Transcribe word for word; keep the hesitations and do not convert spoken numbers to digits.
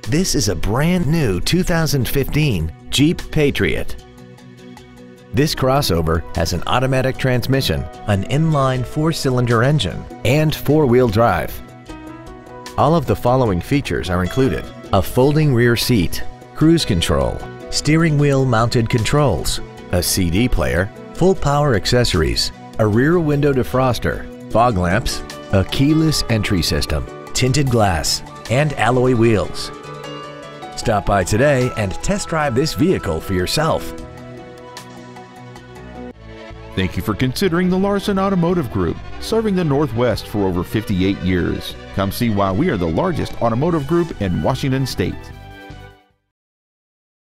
This is a brand new two thousand fifteen Jeep Patriot. This crossover has an automatic transmission, an inline four-cylinder engine, and four-wheel drive. All of the following features are included: a folding rear seat, cruise control, steering wheel mounted controls, a C D player, full power accessories, a rear window defroster, fog lamps, a keyless entry system, tinted glass, and alloy wheels. Stop by today and test drive this vehicle for yourself. Thank you for considering the Larson Automotive Group, serving the Northwest for over fifty-eight years. Come see why we are the largest automotive group in Washington State.